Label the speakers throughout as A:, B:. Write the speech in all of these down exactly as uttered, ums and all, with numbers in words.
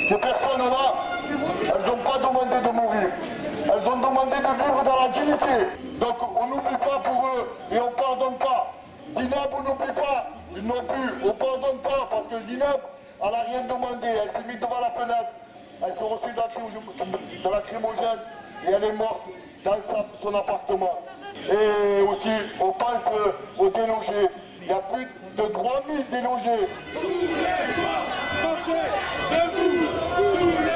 A: Ces personnes-là, elles n'ont pas demandé de mourir. Elles ont demandé de vivre dans la dignité. Donc on n'oublie pas pour eux et on ne pardonne pas. Zineb, on n'oublie pas, ils n'ont plus, on ne pardonne pas parce que Zineb, elle n'a rien demandé. Elle s'est mise devant la fenêtre, elle s'est reçue de la crimogène et elle est morte dans sa, son appartement. Et aussi, on pense aux délogés. Il y a plus de trois mille délogés. Tous les soirs, debout, tous les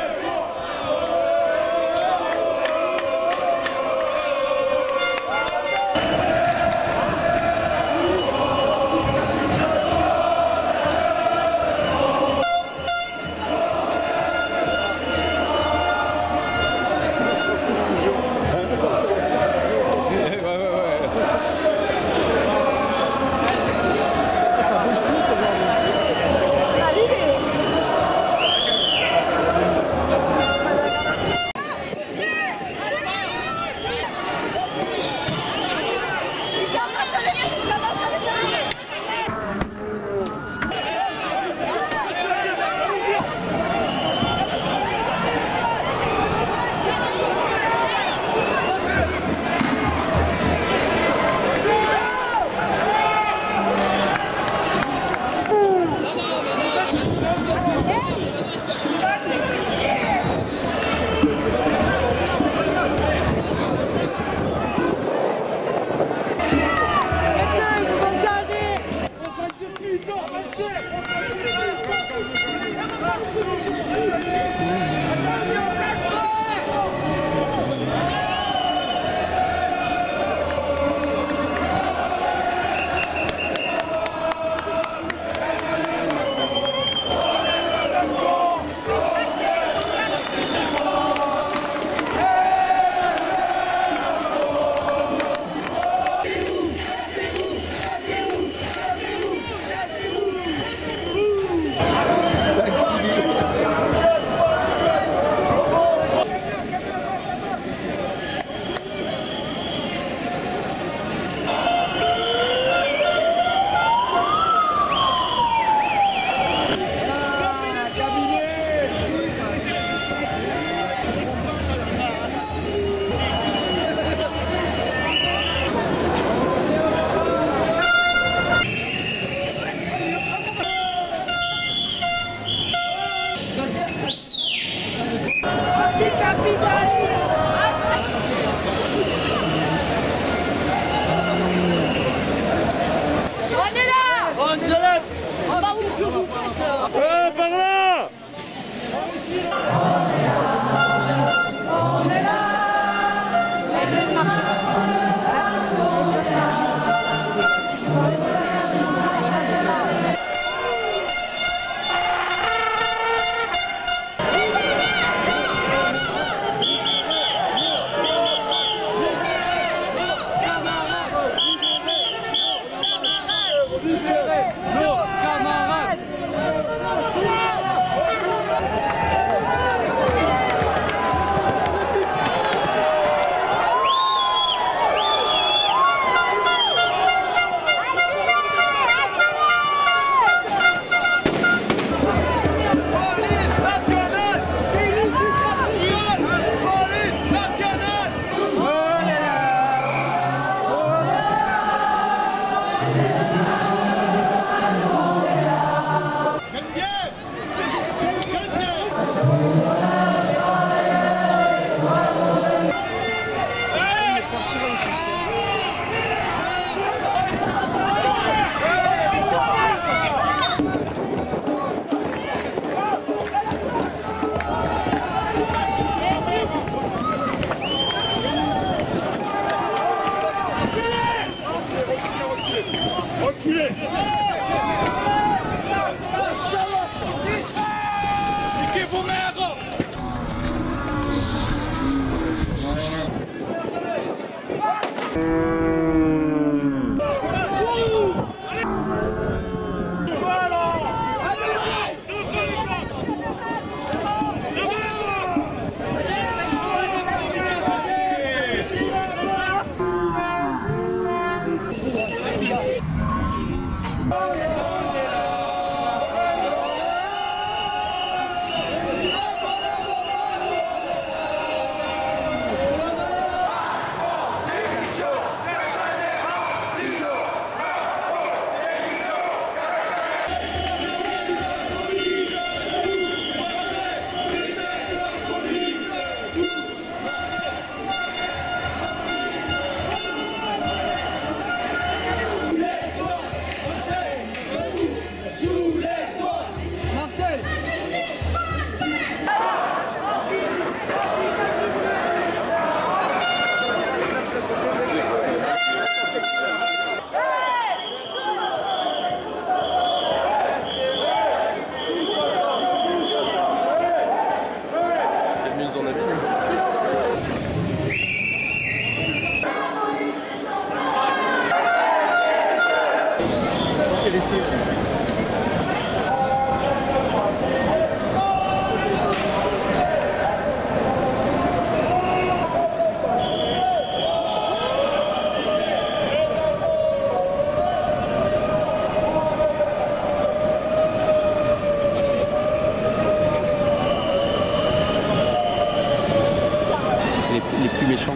B: méchant.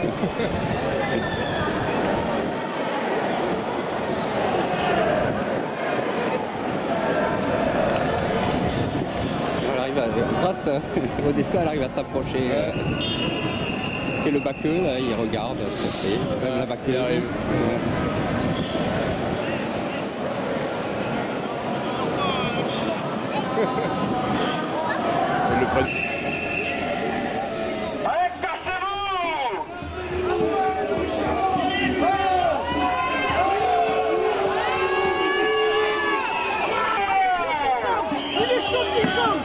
B: Elle arrive à, grâce au dessin, elle arrive à s'approcher. Euh, et le baqueux, là, il regarde ce que fait. Même la baqueux arrive.
C: Le prince.
A: Allez, cassez-vous!
D: Il est chaud, il est chaud.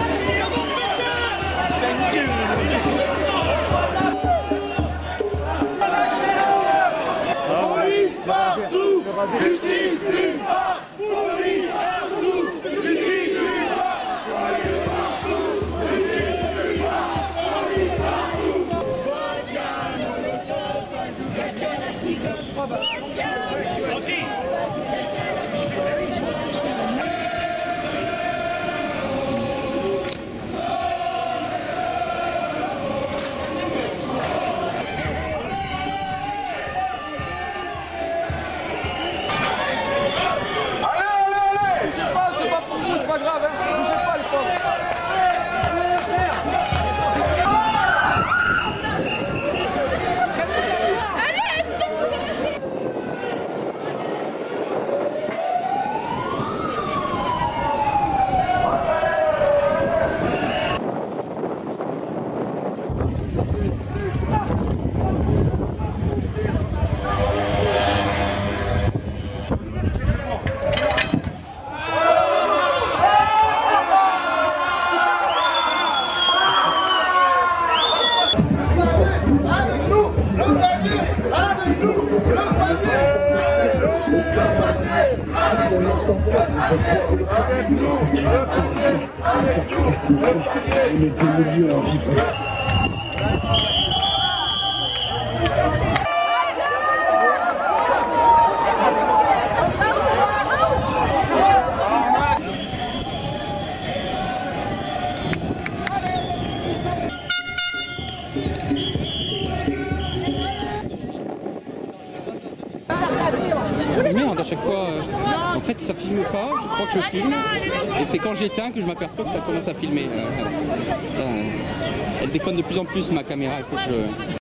A: Police partout! Justice nulle part! Police partout! Justice nulle part! Avec nous, le panier! Avec nous, le panier! Avec nous, le panier! Avec nous, avec nous, le panier! Avec nous, le panier!
B: Merde, à chaque fois, euh, en fait ça filme pas, je crois que je filme, et c'est quand j'éteins que je m'aperçois que ça commence à filmer. Euh, putain, elle déconne de plus en plus ma caméra, il faut que je...